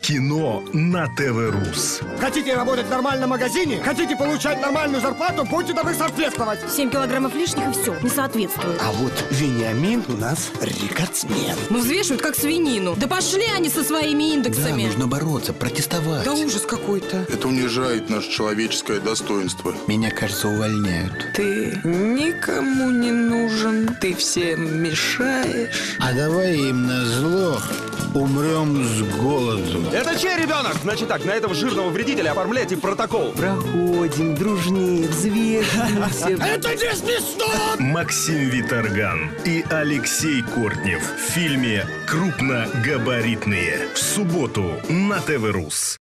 Кино на ТВ-Рус. Хотите работать в нормальном магазине? Хотите получать нормальную зарплату? Будьте добры соответствовать. 7 килограммов лишних и все, не соответствует. А вот Вениамин у нас рекордсмен. Ну взвешивают как свинину. Да пошли они со своими индексами. Да, нужно бороться, протестовать. Да ужас какой-то. Это унижает наше человеческое достоинство. Меня, кажется, увольняют. Ты никому не нужен, ты всем мешаешь. А давай им назло умрем с голоду. Это чей ребенок? Значит так, на этого жирного вредителя оформляйте протокол. Проходим, дружнее, взвешиваемся. Это не смешно! Максим Виторган и Алексей Кортнев в фильме «Крупногабаритные» в субботу на ТВ-Рус.